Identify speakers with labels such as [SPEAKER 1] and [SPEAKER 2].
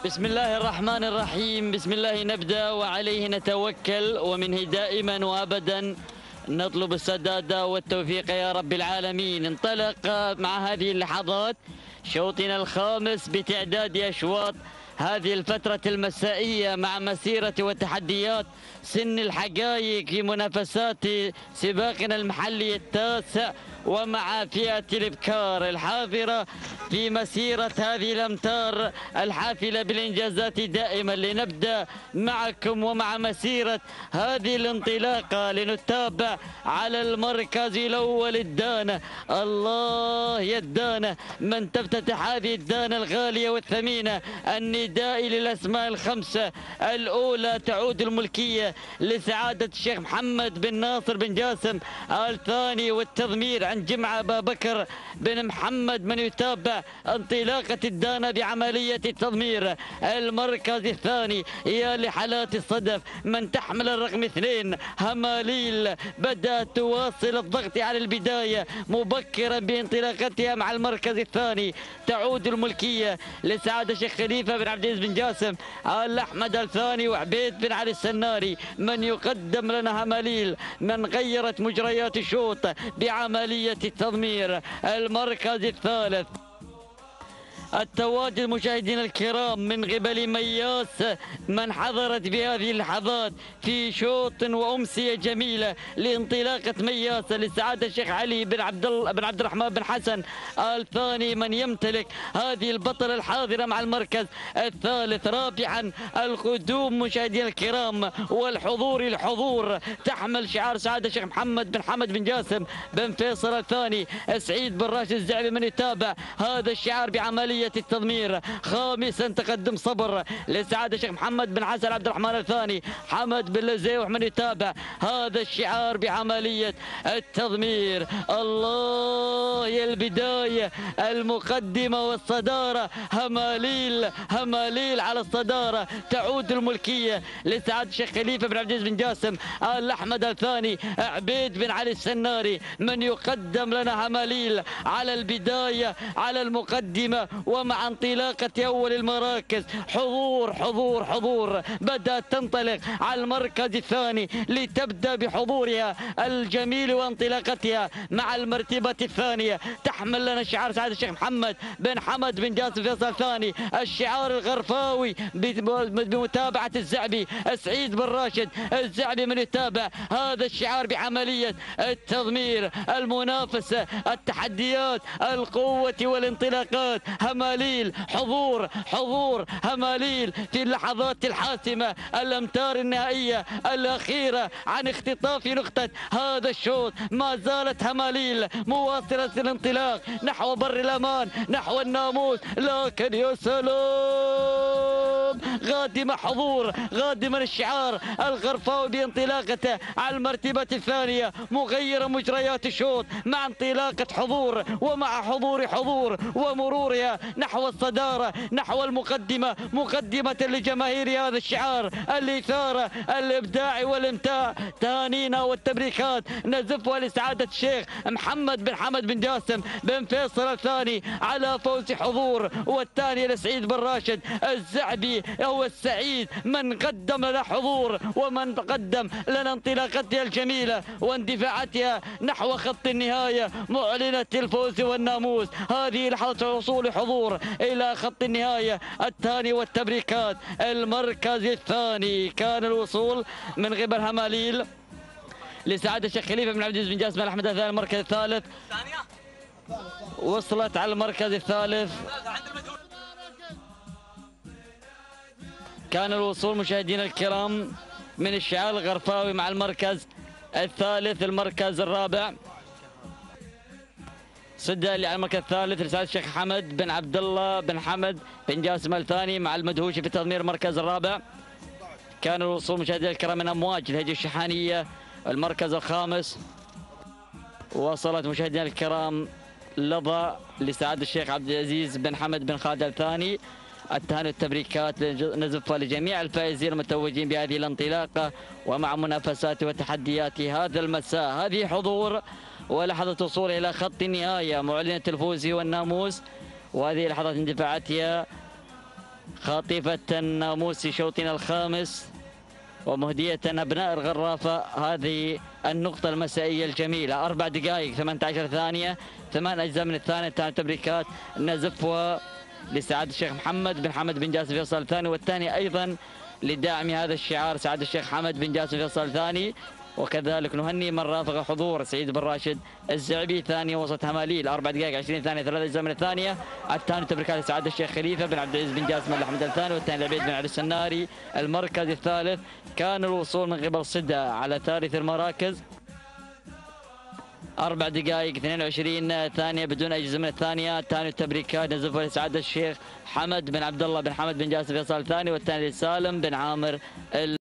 [SPEAKER 1] بسم الله الرحمن الرحيم. بسم الله نبدأ وعليه نتوكل، ومنه دائما وأبدا نطلب السداد والتوفيق يا رب العالمين. انطلق مع هذه اللحظات شوطنا الخامس بتعداد أشواط هذه الفترة المسائية مع مسيرة وتحديات سن الحقائق في منافسات سباقنا المحلي التاسع، ومع فئة الإبكار الحاضرة في مسيرة هذه الأمتار الحافلة بالإنجازات دائما. لنبدأ معكم ومع مسيرة هذه الانطلاقة لنتابع على المركز الأول الدانة. الله يا الدانة من تفتتح هذه الدانة الغالية والثمينة. النداء للأسماء الخمسة. الأولى تعود الملكية لسعادة الشيخ محمد بن ناصر بن جاسم. الثاني والتضمير عن جمعة أبا بكر بن محمد من يتابع انطلاقة الدانة بعملية التضمير. المركز الثاني يا لحالات الصدف من تحمل الرقم 2 هماليل بدأت تواصل الضغط على البداية مبكرا بانطلاقتها مع المركز الثاني. تعود الملكية لسعادة الشيخ خليفة بن عبد العزيز بن جاسم. الأحمد الثاني وعبيد بن علي السناري من يقدم لنا هماليل من غيرت مجريات الشوط بعملية التضمير. المركز الثالث التواجد مشاهدينا الكرام من قبل مياس من حضرت بهذه اللحظات في شوط وأمسية جميلة لانطلاقة مياس لسعادة الشيخ علي بن عبد الرحمن بن حسن. الثاني من يمتلك هذه البطلة الحاضرة مع المركز الثالث. رابعا القدوم مشاهدينا الكرام والحضور الحضور تحمل شعار سعادة الشيخ محمد بن حمد بن جاسم بن فيصل. الثاني سعيد بن راشد الزعبي من يتابع هذا الشعار بعملية التضمير. خامسا تقدم صبر لسعادة الشيخ محمد بن حسن عبد الرحمن. الثاني حمد بن لزيوح من يتابع هذا الشعار بعملية التضمير. الله يا البداية المقدمة والصدارة. هماليل على الصدارة. تعود الملكية لسعادة الشيخ خليفة بن عبد العزيز بن جاسم. الأحمد الثاني عبيد بن علي السناري من يقدم لنا هماليل على البداية على المقدمة ومع انطلاقة أول المراكز. حضور بدأت تنطلق على المركز الثاني لتبدأ بحضورها الجميل وانطلاقتها مع المرتبة الثانية. تحمل لنا شعار سعادة الشيخ محمد بن حمد بن جاسم فيصل. الثاني الشعار الغرفاوي بمتابعة الزعبي سعيد بن راشد الزعبي من يتابع هذا الشعار بعملية التضمير. المنافسة التحديات القوة والانطلاقات. هماليل حضور هماليل في اللحظات الحاسمة الأمتار النهائية الأخيرة عن اختطاف نقطة هذا الشوط. ما زالت هماليل مواصلة الانطلاق نحو بر الأمان نحو الناموس. لكن يا سلام غادما الشعار الغرفاوي بانطلاقته على المرتبة الثانية مغيرة مجريات الشوط مع انطلاقة حضور ومع حضور ومرورها نحو الصدارة نحو المقدمة مقدمة لجماهير هذا الشعار. الإثارة الإبداع والإمتاع تهانينا والتبريكات نزفها لسعادة الشيخ محمد بن حمد بن جاسم بن فيصل. الثاني على فوز حضور والثاني لسعيد بن راشد الزعبي هو السعيد من قدم لنا حضور ومن قدم لنا انطلاقتها الجميلة واندفاعاتها نحو خط النهاية معلنة الفوز والناموس. هذه لحظة وصول حضور إلى خط النهاية الثاني والتبريكات. المركز الثاني كان الوصول من قبل هماليل لسعادة الشيخ خليفة بن عبد العزيز بن جاسم الأحمد. الثاني المركز الثالث وصلت على المركز الثالث. كان الوصول مشاهدينا الكرام من الشعار الغرفاوي مع المركز الثالث. المركز الرابع سدة اللي على المركز الثالث لسعادة الشيخ حمد بن عبد الله بن حمد بن جاسم. الثاني مع المدهوشي في تضمير المركز الرابع. كان الوصول مشاهدينا الكرام من أمواج الهجة الشحانية. المركز الخامس وصلت مشاهدينا الكرام لظى لسعادة الشيخ عبد العزيز بن حمد بن خالد. الثاني التهاني والتبريكات نزفها لجميع الفائزين المتوجين بهذه الانطلاقة ومع منافسات وتحديات هذا المساء. هذه حضور ولحظة وصول إلى خط النهاية معلنة الفوز والناموس، وهذه لحظات اندفاعاتها خاطفة الناموس شوطنا الخامس ومهدية أبناء الغرافة هذه النقطة المسائية الجميلة. 4 دقائق 18 ثانية، 8 أجزاء من الثانية. تبريكات نزفها لسعادة الشيخ محمد بن حمد بن جاسم فيصل الثاني، والثاني أيضا لداعم هذا الشعار سعادة الشيخ حمد بن جاسم فيصل الثاني. وكذلك نهني من رافق حضور سعيد بن راشد الزعبي ثانية وسط هماليل. 4 دقائق 20 ثانية، 3 أجزاء من الثانية. الثاني تبريكات سعادة الشيخ خليفة بن عبد العزيز بن جاسم الأحمد الثاني، والثاني العبيد بن علي السناري. المركز الثالث كان الوصول من قبل صدى على ثالث المراكز. 4 دقائق 22 ثانية بدون أجزاء من الثانية. الثاني التبريكات نزفه لسعادة الشيخ حمد بن عبد الله بن حمد بن جاسم فيصل الثاني، والثاني سالم بن عامر